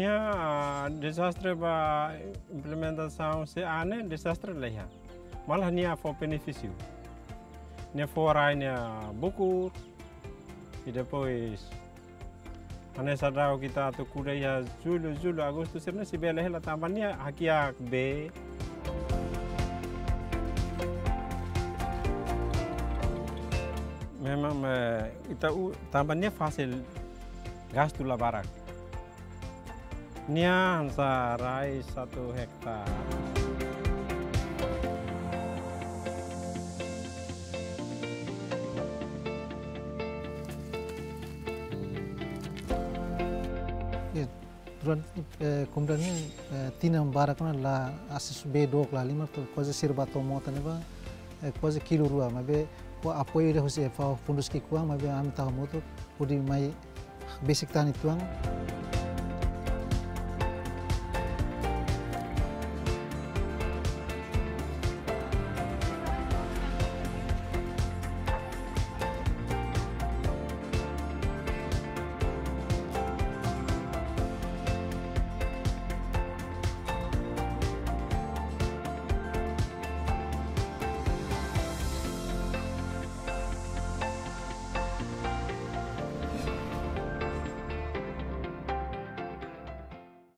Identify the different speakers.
Speaker 1: nia desastre ba implementação se ane desastre leha. Malah nia for benefício. Nia fora nia buku e depois ane sadau kita tu kuliah Julho, Agustus ini si beleh lah tambahnya hakiak B. Memang kita tambahnya fasil gas tu barak. Nia hansa rai 1 hektar.
Speaker 2: Durante kemudian tinam barak na la asis B2 la 5 tu quase sirba tomota neba quase kilo rua mabe ko apoio de José fa fundos que kuang mabe am ta moto pudi mai basic tani tuang